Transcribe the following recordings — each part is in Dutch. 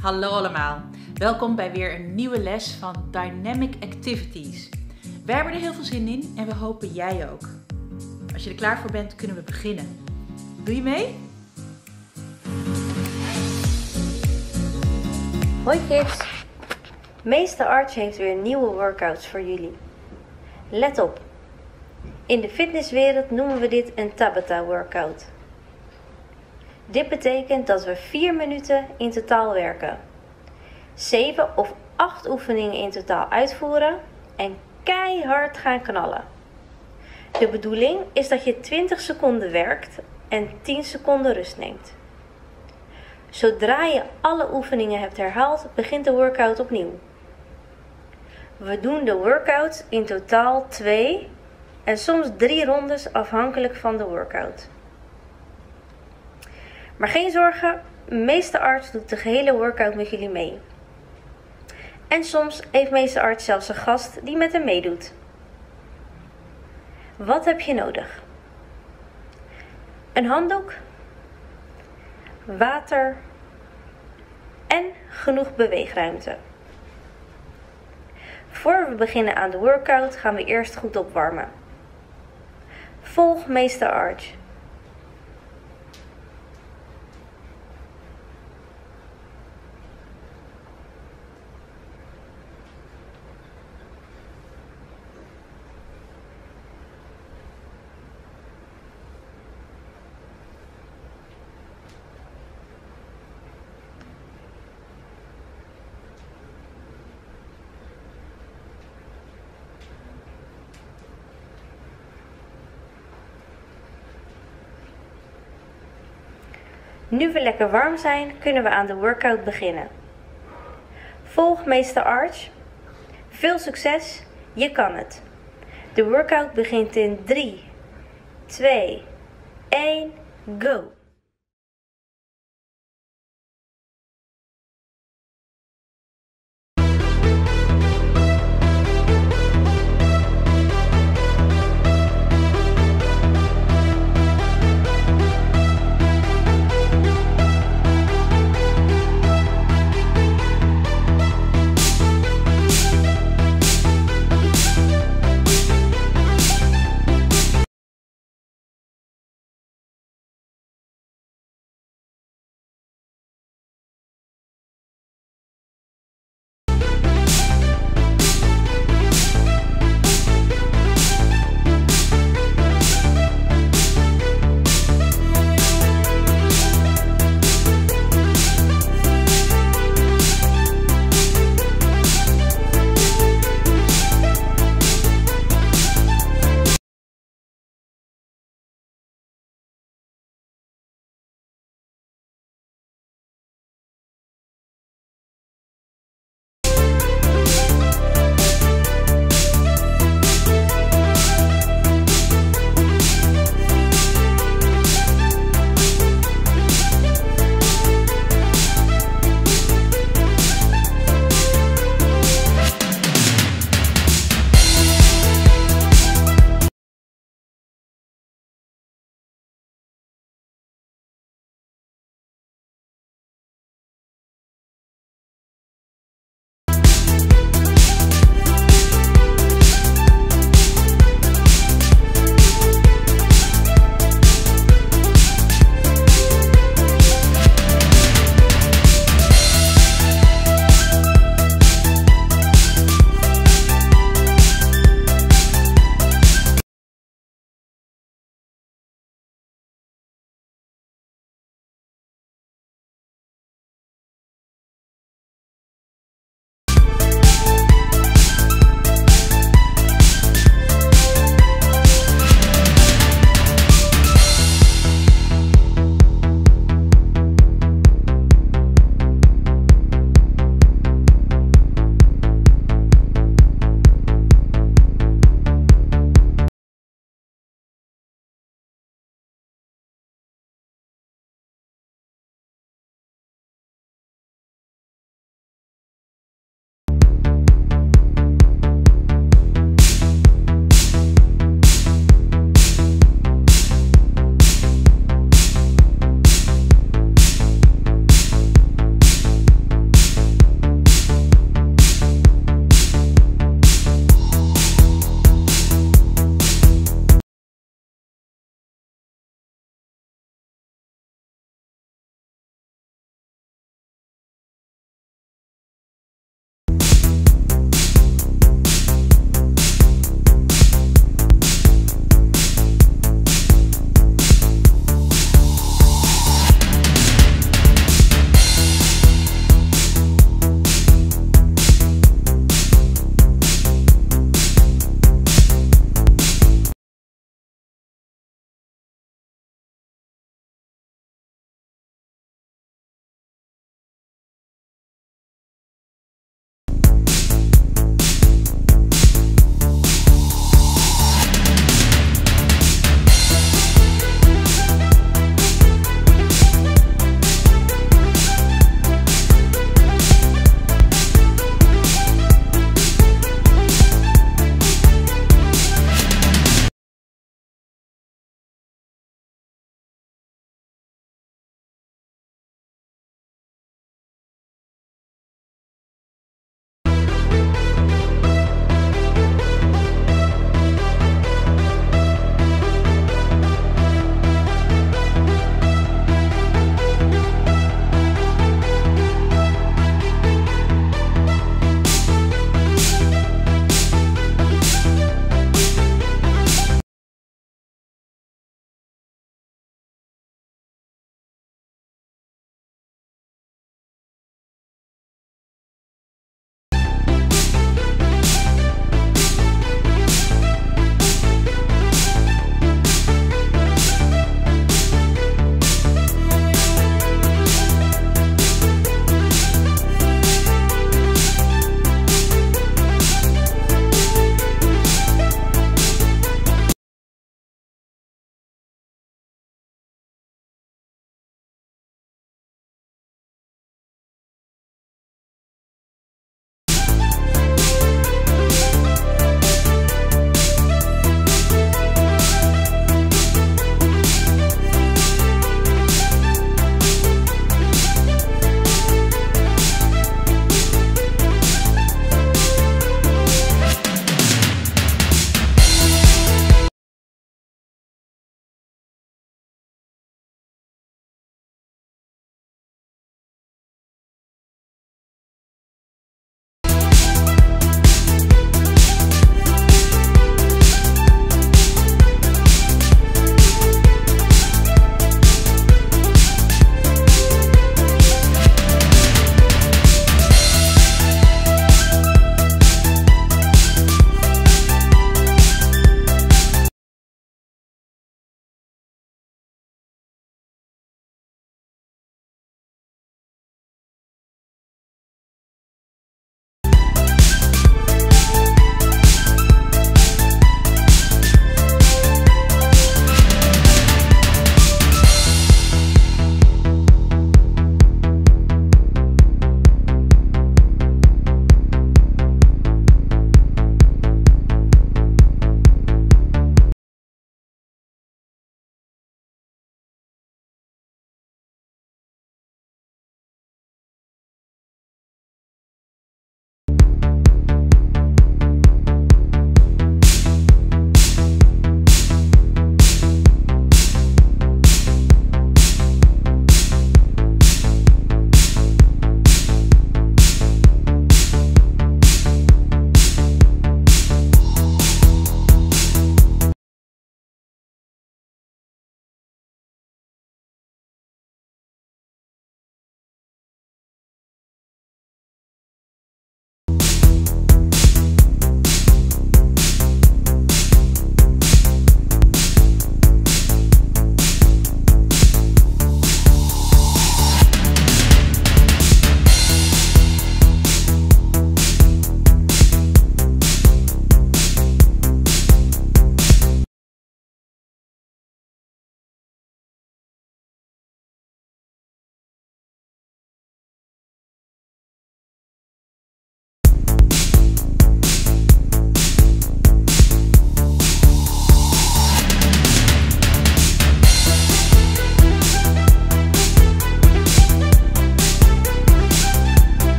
Hallo allemaal, welkom bij weer een nieuwe les van Dynamic Activities. Wij hebben er heel veel zin in en we hopen jij ook. Als je er klaar voor bent, kunnen we beginnen. Doe je mee? Hoi kids, Meester Arch heeft weer nieuwe workouts voor jullie. Let op, in de fitnesswereld noemen we dit een Tabata workout. Dit betekent dat we 4 minuten in totaal werken, 7 of 8 oefeningen in totaal uitvoeren en keihard gaan knallen. De bedoeling is dat je 20 seconden werkt en 10 seconden rust neemt. Zodra je alle oefeningen hebt herhaald, begint de workout opnieuw. We doen de workout in totaal 2 en soms 3 rondes afhankelijk van de workout. Maar geen zorgen, Meester Arch doet de gehele workout met jullie mee. En soms heeft Meester Arch zelfs een gast die met hem meedoet. Wat heb je nodig? Een handdoek, water en genoeg beweegruimte. Voor we beginnen aan de workout gaan we eerst goed opwarmen. Volg Meester Arch. Nu we lekker warm zijn, kunnen we aan de workout beginnen. Volg Meester Arch. Veel succes, je kan het. De workout begint in 3, 2, 1, go!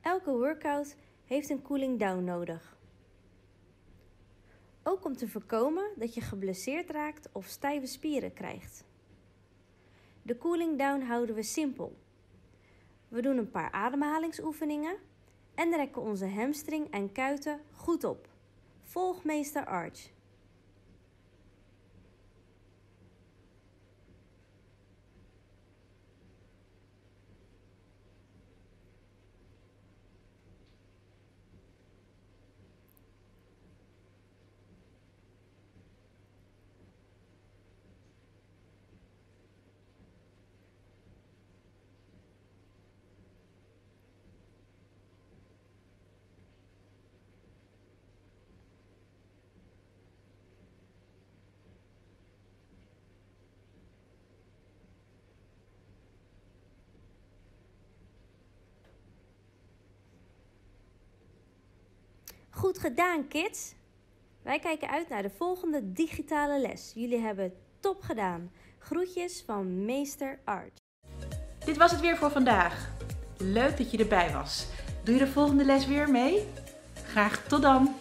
Elke workout heeft een cooling down nodig. Ook om te voorkomen dat je geblesseerd raakt of stijve spieren krijgt. De cooling down houden we simpel. We doen een paar ademhalingsoefeningen en rekken onze hamstring en kuiten goed op. Volg meester Arch. Goed gedaan, kids! Wij kijken uit naar de volgende digitale les. Jullie hebben het top gedaan. Groetjes van meester Arch. Dit was het weer voor vandaag. Leuk dat je erbij was. Doe je de volgende les weer mee? Graag tot dan!